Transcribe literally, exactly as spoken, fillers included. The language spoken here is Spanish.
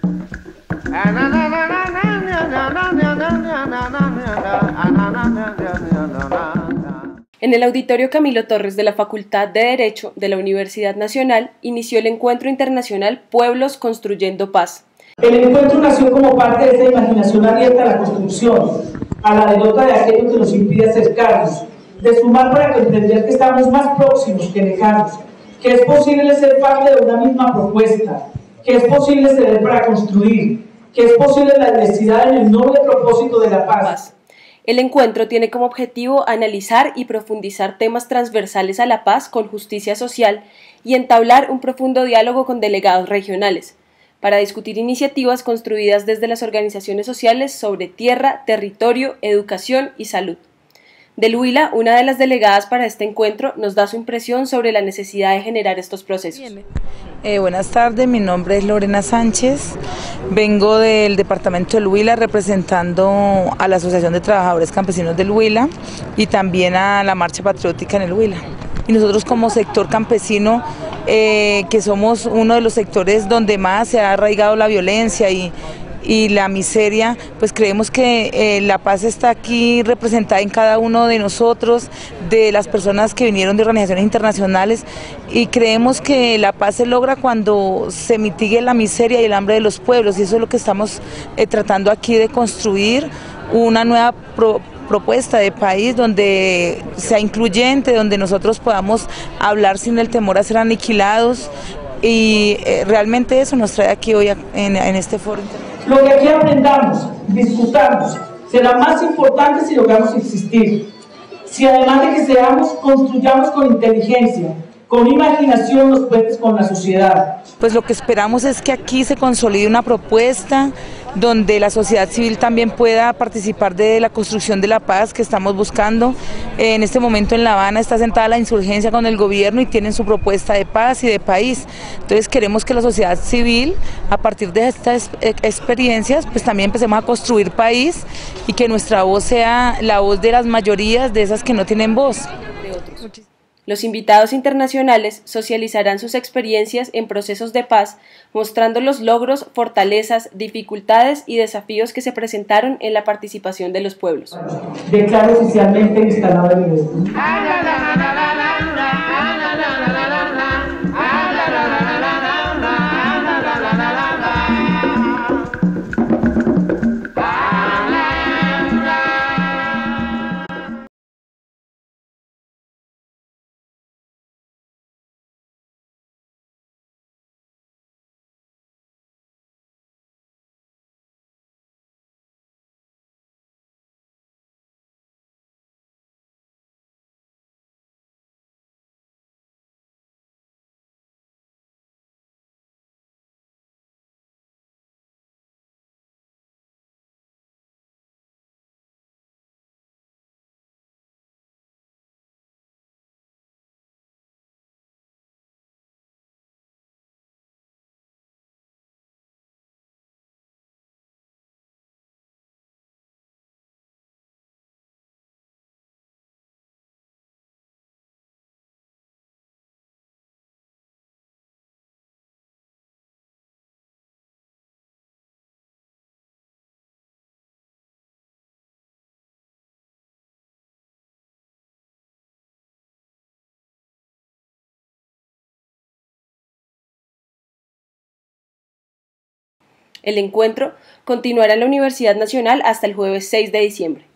En el Auditorio Camilo Torres de la Facultad de Derecho de la Universidad Nacional inició el Encuentro Internacional Pueblos Construyendo Paz. El encuentro nació como parte de esa imaginación abierta a la construcción, a la derrota de aquello que nos impide acercarnos, de sumar para comprender que estamos más próximos que lejanos, que es posible ser parte de una misma propuesta, que es posible ceder para construir, que es posible la diversidad en el noble propósito de la paz. El encuentro tiene como objetivo analizar y profundizar temas transversales a la paz con justicia social y entablar un profundo diálogo con delegados regionales, para discutir iniciativas construidas desde las organizaciones sociales sobre tierra, territorio, educación y salud. Del Huila, una de las delegadas para este encuentro, nos da su impresión sobre la necesidad de generar estos procesos. Eh, buenas tardes, mi nombre es Lorena Sánchez, vengo del departamento del Huila representando a la Asociación de Trabajadores Campesinos del Huila y también a la Marcha Patriótica en el Huila. Y nosotros como sector campesino, eh, que somos uno de los sectores donde más se ha arraigado la violencia y y la miseria, pues creemos que eh, la paz está aquí representada en cada uno de nosotros, de las personas que vinieron de organizaciones internacionales, y creemos que la paz se logra cuando se mitigue la miseria y el hambre de los pueblos, y eso es lo que estamos eh, tratando aquí de construir, una nueva pro propuesta de país donde sea incluyente, donde nosotros podamos hablar sin el temor a ser aniquilados, y eh, realmente eso nos trae aquí hoy en, en este foro. Lo que aquí aprendamos, discutamos, será más importante si logramos existir. Si además de que seamos, construyamos con inteligencia, con imaginación los puentes con la sociedad. Pues lo que esperamos es que aquí se consolide una propuesta donde la sociedad civil también pueda participar de la construcción de la paz que estamos buscando. En este momento en La Habana está sentada la insurgencia con el gobierno y tienen su propuesta de paz y de país. Entonces queremos que la sociedad civil, a partir de estas experiencias, pues también empecemos a construir país y que nuestra voz sea la voz de las mayorías, de esas que no tienen voz. Los invitados internacionales socializarán sus experiencias en procesos de paz, mostrando los logros, fortalezas, dificultades y desafíos que se presentaron en la participación de los pueblos. Declaro oficialmente instalado el evento. El encuentro continuará en la Universidad Nacional hasta el jueves seis de diciembre.